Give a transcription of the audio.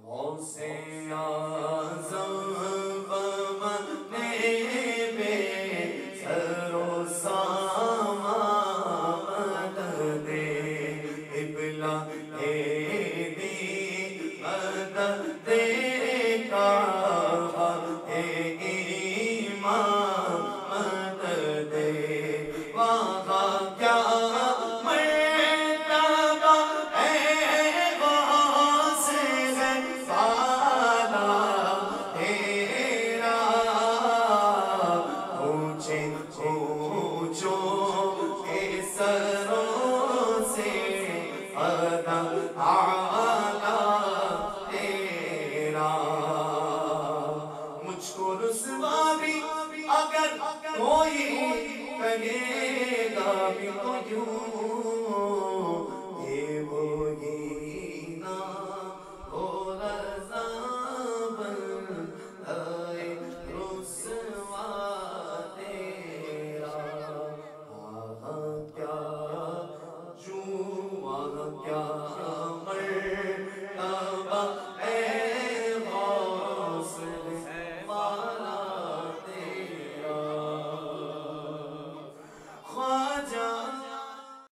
غوث اعظم بمنے بے سر و سامان دے قبلہ دی مدد کعبہ ایمان مدد وہاں کیا مرتبہ اے غوث بالا تیرا اونچے اونچوں کے سروں سے ادا اعلیٰ تیرا مجھ کو رسوا بھی اگر کوئی کہے گا بھی تو یوں یہ وہی نہ ہو رضا بندہ رسوا تیرا وہاں کیا جو وہاں کیا